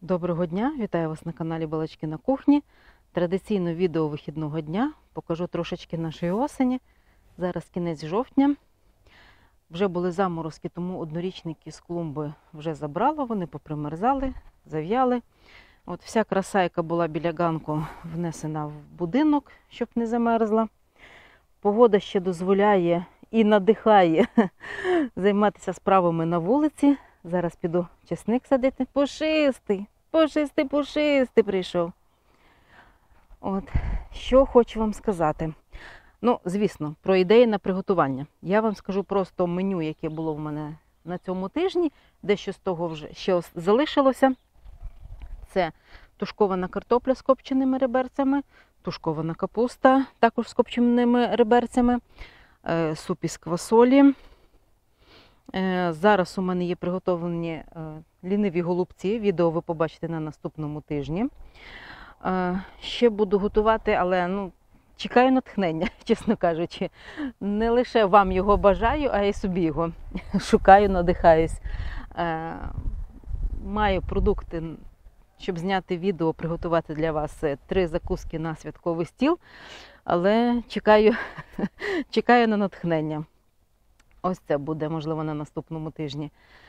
Доброго дня! Вітаю вас на каналі Балачки на кухні. Традиційно відео вихідного дня. Покажу трошечки нашої осені. Зараз кінець жовтня. Вже були заморозки, тому однорічники з клумби вже забрало. Вони попримерзали, зав'яли. От вся краса, яка була біля ганку, внесена в будинок, щоб не замерзла. Погода ще дозволяє і надихає займатися справами на вулиці. Зараз піду часник садити. Пушистий прийшов. От, що хочу вам сказати. Ну, звісно, про ідеї на приготування. Я вам скажу просто меню, яке було в мене на цьому тижні. Дещо з того вже ще залишилося. Це тушкована картопля з копченими реберцями, тушкована капуста, також з копченими реберцями, суп із квасолі. Зараз у мене є приготовлені ліниві голубці. Відео ви побачите на наступному тижні. Ще буду готувати, але чекаю натхнення, чесно кажучи. Не лише вам його бажаю, а й собі його шукаю, надихаюсь. Маю продукти, щоб зняти відео, приготувати для вас 3 закуски на святковий стіл, але чекаю на натхнення. Ось це буде, можливо, на наступному тижні.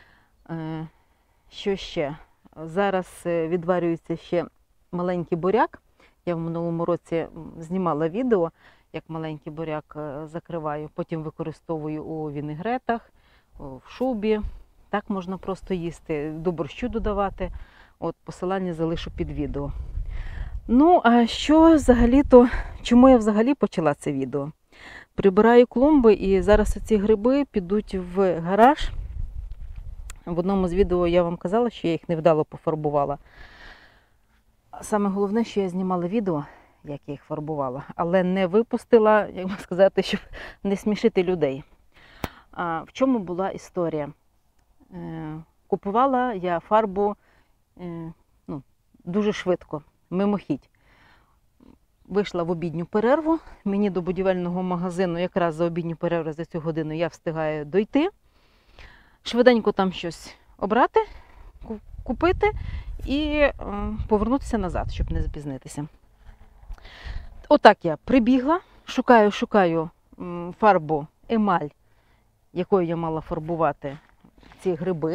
Що ще? Зараз відварюється ще маленький буряк. Я в минулому році знімала відео, як маленький буряк закриваю. Потім використовую у вінегретах, в шубі. Так можна просто їсти, до борщу додавати. От, посилання залишу під відео. Ну, а що взагалі-то, чому я взагалі почала це відео? Прибираю клумби, і зараз ці гриби підуть в гараж. В одному з відео я вам казала, що я їх невдало пофарбувала. Саме головне, що я знімала відео, як я їх фарбувала, але не випустила, як би сказати, щоб не смішити людей. В чому була історія? Купувала я фарбу дуже швидко, мимохідь. Вийшла в обідню перерву, мені до будівельного магазину якраз за обідню перерву, за цю годину я встигаю дойти, швиденько там щось обрати, купити і повернутися назад, щоб не запізнитися. Отак я прибігла, шукаю фарбу емаль, якою я мала фарбувати ці гриби.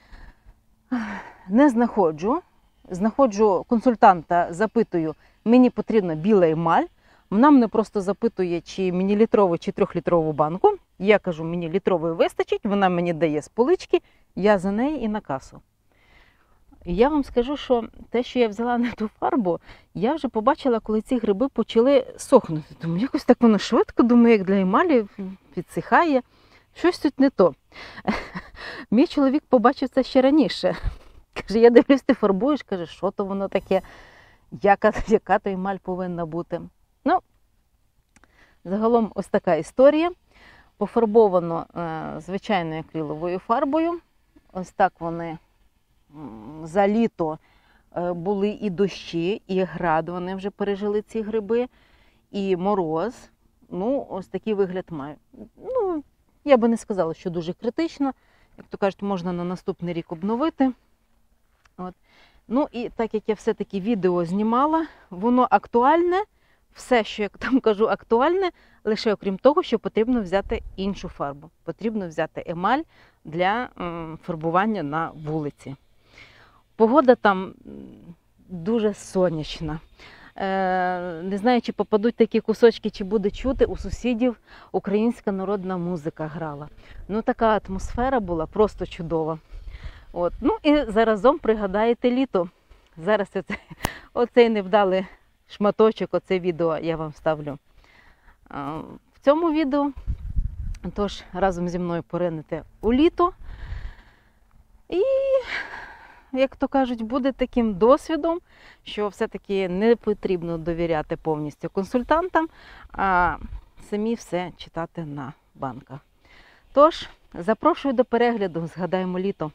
Не знаходжу консультанта, запитую, мені потрібна біла емаль. Вона мене просто запитує, чи мені літрову, чи 3-літрову банку. Я кажу, мені літрової вистачить, вона мені дає з полички, я за неї і на касу. І я вам скажу, що те, що я взяла на ту фарбу, я вже побачила, коли ці гриби почали сохнути. Думаю, якось так воно швидко, думаю, як для емалі, підсихає. Щось тут не то. Мій чоловік побачив це ще раніше. Каже, я дивлюсь, ти фарбуєш, каже, що то воно таке, яка то емаль повинна бути. Ну, загалом ось така історія. Пофарбовано звичайною акриловою фарбою. Ось так вони за літо були і дощі, і град, вони вже пережили ці гриби, і мороз. Ну, ось такий вигляд має. Ну, я би не сказала, що дуже критично. Як то кажуть, можна на наступний рік обновити. От. Ну і так як я все-таки відео знімала, воно актуальне, все, що я там кажу, актуальне, лише окрім того, що потрібно взяти іншу фарбу. Потрібно взяти емаль для фарбування на вулиці. Погода там дуже сонячна. Не знаю, чи попадуть такі кусочки, чи буде чути, у сусідів українська народна музика грала. Ну, така атмосфера була просто чудова. От. Ну і заразом пригадаєте літо. Зараз оцей невдалий шматочок, оце відео я вам ставлю в цьому відео. Тож разом зі мною поринете у літо. І, як то кажуть, буде таким досвідом, що все-таки не потрібно довіряти повністю консультантам, а самі все читати на банках. Тож, запрошую до перегляду, згадаємо літо.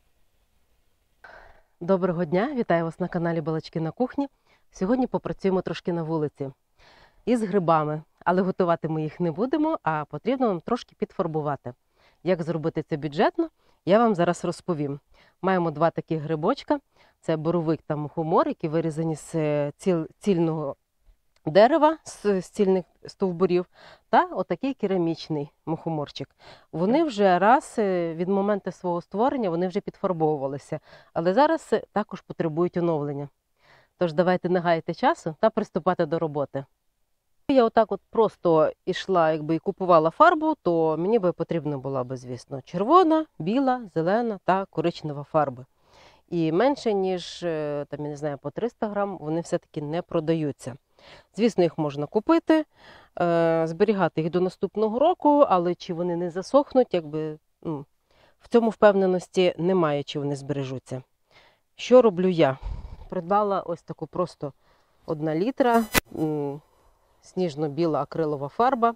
Доброго дня, вітаю вас на каналі Балачки на кухні. Сьогодні попрацюємо трошки на вулиці із грибами, але готувати ми їх не будемо, а потрібно нам трошки підфарбувати. Як зробити це бюджетно Я вам зараз розповім. Маємо два такі грибочка. Це боровик та мухомор, які вирізані з цільного дерева, з цільних стовбурів, та отакий керамічний мухоморчик. Вони вже раз від моменту свого створення вони вже підфарбовувалися, але зараз також потребують оновлення. Тож давайте не гаяти часу та приступати до роботи. Я отак от просто йшла, і купувала фарбу, то мені би потрібна була би, звісно, червона, біла, зелена та коричнева фарби. І менше, ніж, там, я не знаю, по 300 грам вони все-таки не продаються. Звісно, їх можна купити, зберігати їх до наступного року, але чи вони не засохнуть, в цьому впевненості немає, чи вони збережуться. Що роблю я? Придбала ось таку просто 1 літра сніжно-біла акрилова фарба,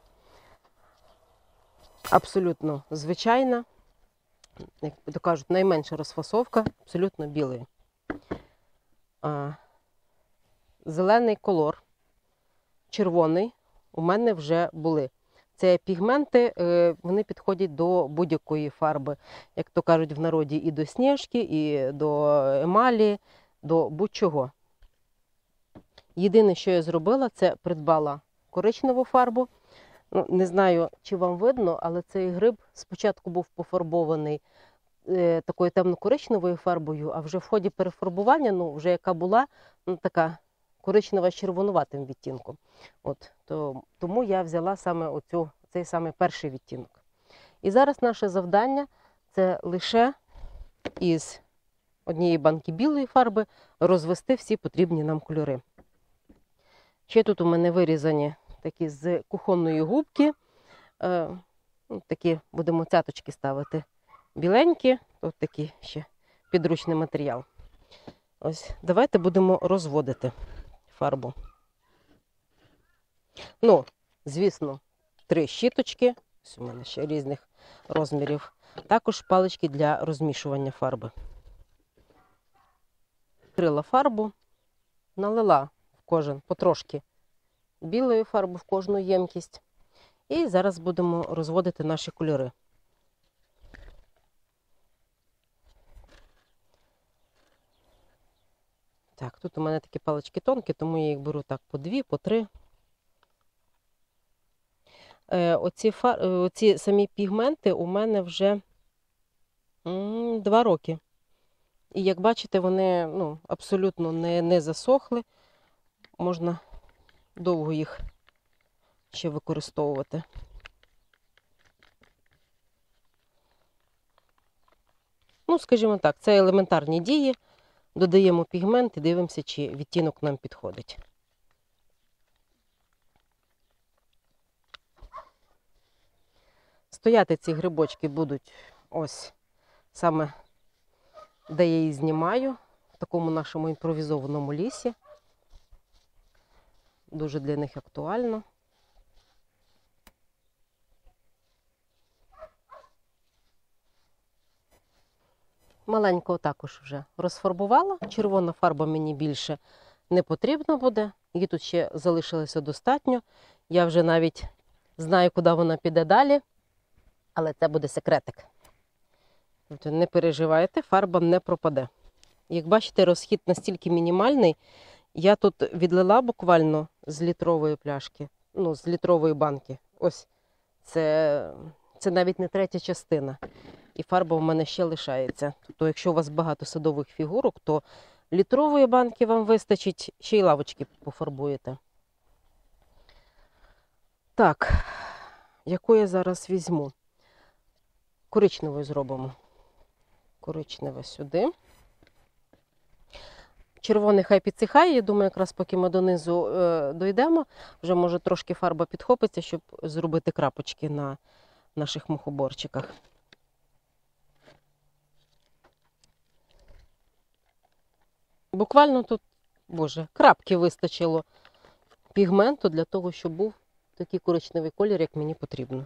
абсолютно звичайна, як то кажуть, найменша розфасовка, абсолютно білий. Зелений колор, червоний у мене вже були. Це пігменти, вони підходять до будь-якої фарби, як то кажуть в народі, і до сніжки, і до емалі, до будь-чого. Єдине, що я зробила, це придбала коричневу фарбу. Не знаю, чи вам видно, але цей гриб спочатку був пофарбований такою темно-коричневою фарбою, а вже в ході перефарбування, вже яка була, така коричнева з червонуватим відтінком. Тому я взяла саме цей самий перший відтінок. І зараз наше завдання – це лише із однієї банки білої фарби розвести всі потрібні нам кольори. Ще тут у мене вирізані такі з кухонної губки, такі будемо цяточки ставити біленькі, ось такий ще підручний матеріал. Ось, давайте будемо розводити фарбу. Звісно, 3 щіточки, ось у мене ще різних розмірів, також палички для розмішування фарби. Відкрила фарбу, налила в кожен потрошки білої фарби в кожну ємкість. І зараз будемо розводити наші кольори. Так, тут у мене такі палички тонкі, тому я їх беру так по 2, по 3. Оці самі пігменти у мене вже 2 роки. І як бачите, вони абсолютно не засохли. Можна довго їх ще використовувати. Скажімо так, це елементарні дії. Додаємо пігмент і дивимося, чи відтінок нам підходить. Стояти ці грибочки будуть ось саме, де я її знімаю, в такому нашому імпровізованому лісі. Дуже для них актуально. Маленько також вже розфарбувала. Червона фарба мені більше не потрібна буде. Її тут ще залишилося достатньо. Я вже навіть знаю, куди вона піде далі. Але це буде секретик. Тобто не переживайте, фарба не пропаде. Як бачите, розхід настільки мінімальний. Я тут відлила буквально з літрової пляшки, з літрової банки. Ось, це навіть не 1/3 частина. І фарба в мене ще лишається. Тобто, якщо у вас багато садових фігурок, то літрової банки вам вистачить, ще й лавочки пофарбуєте. Так, яку я зараз візьму? Коричневою зробимо. Коричневе сюди. Червоний хай підсихає, я думаю, якраз поки ми донизу дійдемо, вже може трошки фарба підхопиться, щоб зробити крапочки на наших мухоборчиках. Буквально тут, крапки вистачило пігменту для того, щоб був такий коричневий колір, як мені потрібно.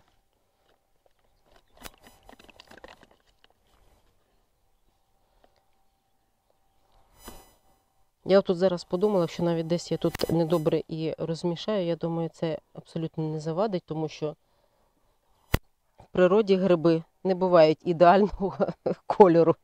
Я тут зараз подумала, що навіть десь я тут недобре і розмішаю. Я думаю, це абсолютно не завадить, тому що, в природі гриби не бувають ідеального кольору.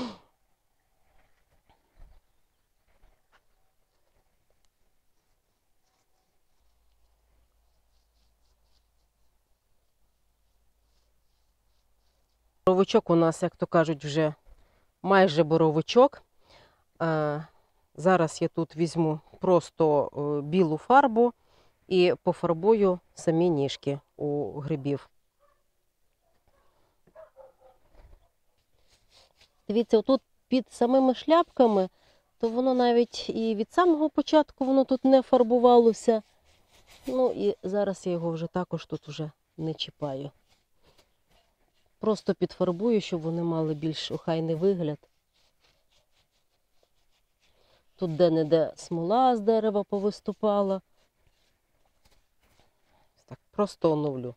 Боровичок у нас, як то кажуть, вже майже боровичок. Зараз я тут візьму просто білу фарбу і пофарбую самі ніжки у грибів. Дивіться, отут під самими шляпками, то воно навіть і від самого початку воно тут не фарбувалося. Ну і зараз я його вже також тут вже не чіпаю. Просто підфарбую, щоб вони мали більш охайний вигляд. Тут де-не-де смола з дерева повиступала. Так, просто оновлю.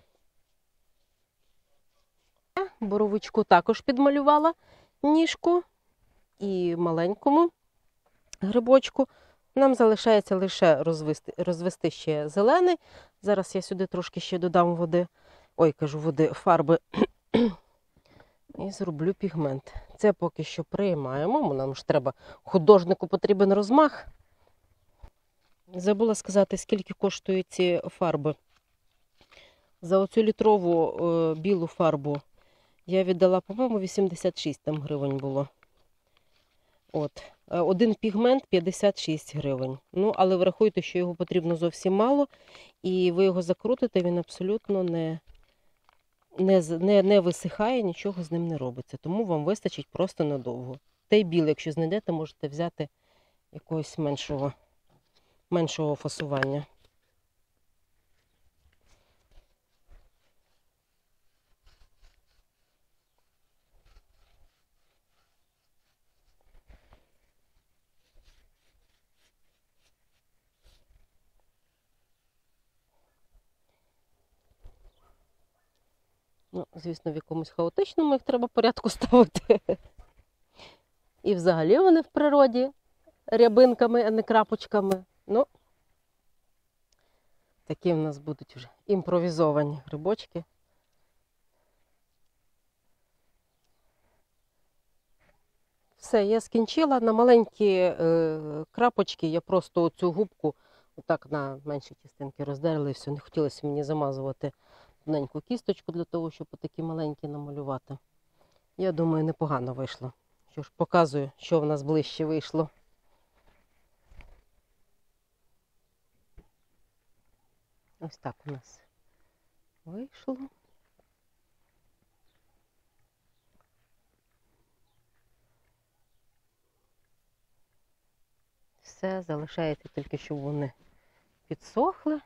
Боровичку також підмалювала ніжку і маленькому грибочку. Нам залишається лише розвести ще зелений. Зараз я сюди трошки ще додам води, фарби і зроблю пігмент. Це поки що приймаємо, нам ж треба, художнику потрібен розмах. Забула сказати, скільки коштують ці фарби. За оцю літрову білу фарбу я віддала, по-моєму, 86 там гривень було. От. Один пігмент 56 гривень. Ну, але врахуйте, що його потрібно зовсім мало, і ви його закрутите, він абсолютно не висихає, нічого з ним не робиться. Тому вам вистачить просто надовго. Та й білий, якщо знайдете, можете взяти якогось меншого фасування. Ну, звісно, в якомусь хаотичному їх треба порядку ставити. І взагалі вони в природі рябинками, а не крапочками. Ну, такі в нас будуть вже імпровізовані грибочки. Все, я скінчила. На маленькі крапочки я просто оцю губку отак на менші частинки роздерла і все. Не хотілося мені замазувати тоненьку кісточку для того, щоб такі маленькі намалювати. Я думаю, непогано вийшло. Що ж, показую, що в нас ближче вийшло. Ось так у нас вийшло. Все, залишається тільки, щоб вони підсохли.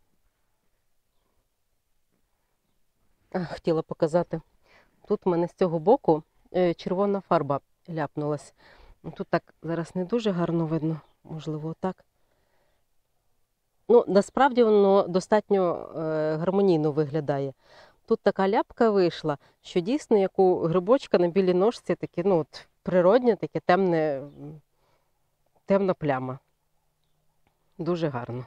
Хотіла показати. Тут в мене з цього боку червона фарба ляпнулась. Тут так зараз не дуже гарно видно, можливо, отак. Ну, насправді воно достатньо гармонійно виглядає. Тут така ляпка вийшла, що дійсно, як у грибочка на білій ножці, таке, ну, от, природнє, таке темна пляма. Дуже гарно.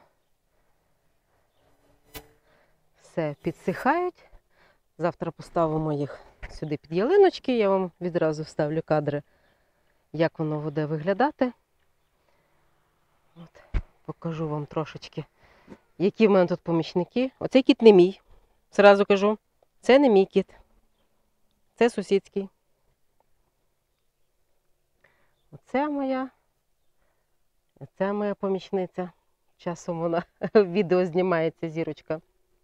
Все, підсихають. Завтра поставимо їх сюди під ялиночки. Я вам відразу вставлю кадри, як воно буде виглядати. От, покажу вам трошечки, які в мене тут помічники. Оцей кіт не мій, зразу кажу. Це не мій кіт. Це сусідський. Оце моя помічниця. Часом вона в відео знімається, зірочка.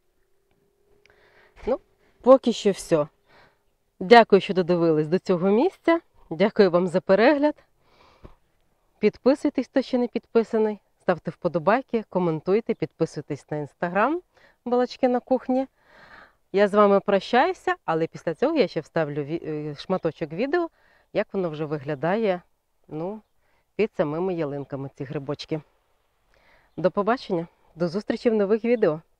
Ну, поки що все. Дякую, що додивились до цього місця. Дякую вам за перегляд. Підписуйтесь, хто ще не підписаний. Ставте вподобайки, коментуйте, підписуйтесь на інстаграм Балачки на кухні. Я з вами прощаюся, але після цього я ще вставлю шматочок відео, як воно вже виглядає, ну, під самими ялинками ці грибочки. До побачення, до зустрічі в нових відео.